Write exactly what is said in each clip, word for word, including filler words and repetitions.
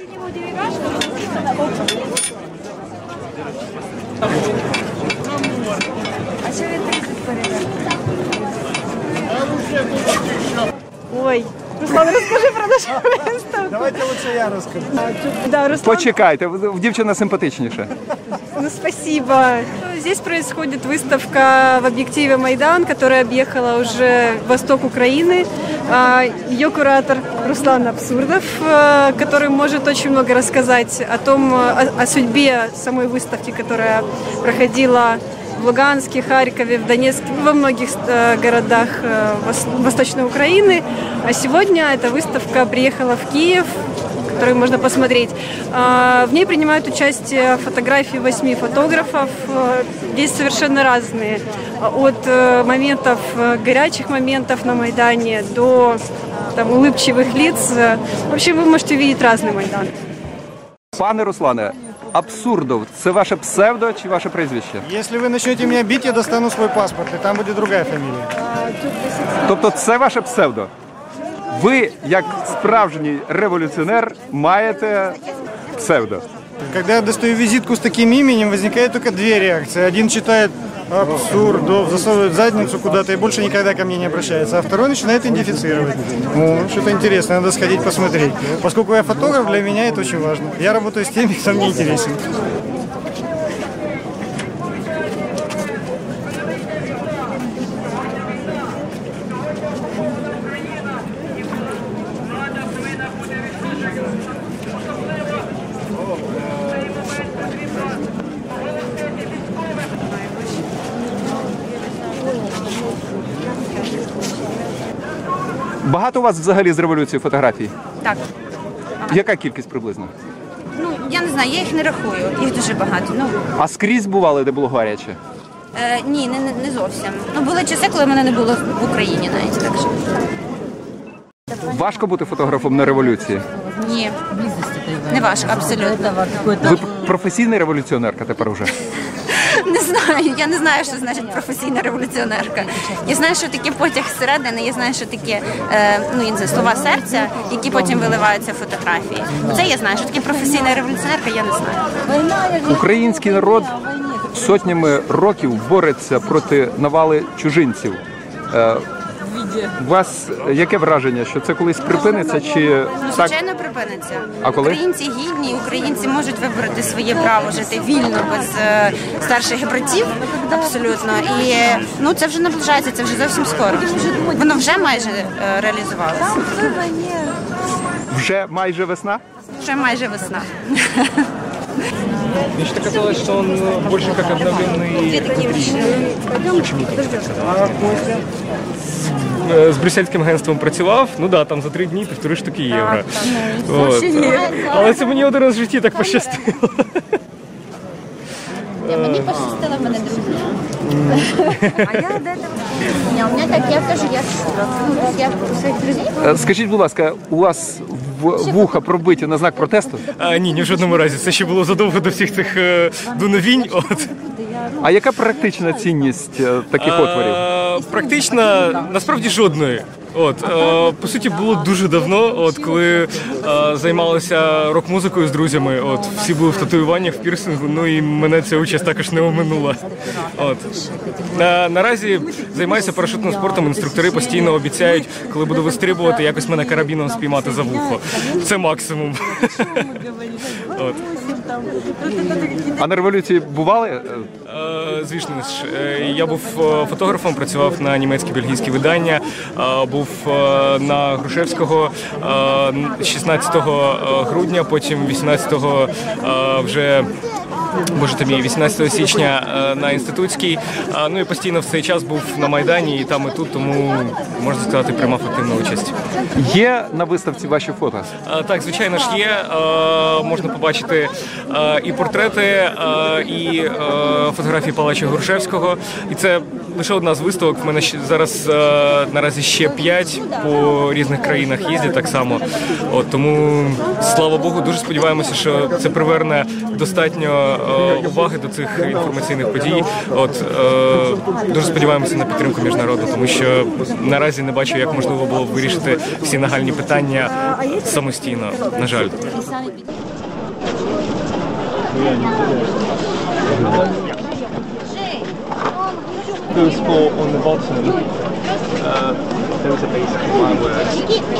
Ой, Руслан, расскажи про нашу выставку. Давайте лучше я расскажу. Да, Руслан... Почекайте, дівчина симпатичніша. Ну, спасибо. Здесь происходит выставка в объективе «Майдан», которая объехала уже восток Украины. Ее куратор Руслан Абсурдов, который может очень много рассказать о том, о, о судьбе самой выставки, которая проходила в Луганске, Харькове, в Донецке, во многих городах Восточной Украины. А сегодня эта выставка приехала в Киев, которую можно посмотреть. В ней принимают участие фотографии восьми фотографов. Здесь совершенно разные. От моментов, горячих моментов на Майдане до там, улыбчивых лиц. В общем, вы можете увидеть разный Майдан. Пане Руслане, Абсурдов – це ваше псевдо чи ваше прізвище? Если вы начнете меня бить, я достану свой паспорт, и там будет другая фамилия. Тобто це ваше псевдо? Ви, як справжній революціонер, маєте псевдо? Когда я достаю визитку с таким именем, возникает только две реакции. Один читает Абсурдов, засовывает задницу куда-то и больше никогда ко мне не обращается. А второй начинает идентифицировать. О, что-то интересное, надо сходить посмотреть. Поскольку я фотограф, для меня это очень важно. Я работаю с теми, кто мне интересен. Багато у вас взагалі з революції фотографій? Так. Яка кількість приблизно? Ну, я не знаю, я їх не рахую, їх дуже багато. Ну, А скрізь бували, де було гаряче? е, ні, не, не, не зовсім. Ну, були часи, коли мене не було в Україні навіть, так що. Важко бути фотографом на революції? Ні, не важко, абсолютно. Ви професійна революціонерка тепер уже? Не знаю, я не знаю, що значить професійна революціонерка. Я знаю, що таке потяг зсередини, я знаю, що таке е, ну, я не знаю, слова серця, які потім виливаються в фотографії. Це я знаю, що таке професійна революціонерка, я не знаю. Український народ сотнями років бореться проти навали чужинців. Е, У вас яке враження, що це колись припиниться чи так? Звичайно, припиниться. А коли? Українці гідні, українці можуть вибрати своє право жити вільно, без е, старших братів, абсолютно. І ну, це вже наближається, це вже зовсім скоро. Воно вже майже е, реалізувалося. Вже майже весна? Вже майже весна. Мне что-то казалось, что он больше как обновленный. З брюссельським агентством працював, ну да, там за три дні півтори штуки євро. От. Але це мені один раз в житті так пощастило. Мені пощастило, в мене друзі. А я де там? Ні, у мене так, я кажу, я я у своїх друзів. Скажіть, будь ласка, у вас вуха пробиті на знак протесту? А, ні, ні в жодному разі. Це ще було задовго до всіх цих е, дуновінь. От. А яка практична цінність е, таких отворів? А, практично, насправді, жодної. От, е, по суті, було дуже давно, от, коли е, займалися рок-музикою з друзями. От, всі були в татуюваннях, в пірсингу, ну і мене ця участь також не оминула. От. На, наразі займаюся парашутним спортом, інструктори постійно обіцяють, коли буду вистрибувати, якось мене карабіном спіймати за вухо. Це максимум. От. А на революції бували? Е, звісно ж, е, я був фотографом, працював на німецькі-бельгійські видання, е, був е, на Грушевського е, шістнадцятого грудня, потім вісімнадцятого е, вже Боже тобі, вісімнадцятого січня на Інститутській. Ну і постійно в цей час був на Майдані і там, і тут, тому, можна сказати, приймав активну участь. Є на виставці ваші фото? Так, звичайно ж є. Можна побачити і портрети, і фотографії Палача Грушевського. І це лише одна з виставок. В мене зараз наразі ще п'ять по різних країнах їздять так само. От, тому, слава Богу, дуже сподіваємося, що це приверне достатньо е, уваги до цих інформаційних подій. От е, дуже сподіваємося на підтримку міжнародну, тому що наразі не бачу, як можливо було б вирішити всі нагальні питання самостійно. На жаль. Those four on the bottom, uh, those are basically my words.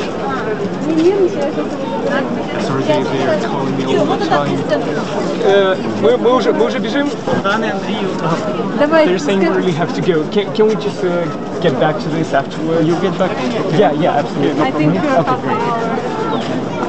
Sorry, they're calling me all the time. Uh, мы, мы уже, мы уже бежим. They're saying we really have to go. Can, can we just uh, get back to this afterwards? You get back? Yeah, yeah, absolutely. I think. Okay, great.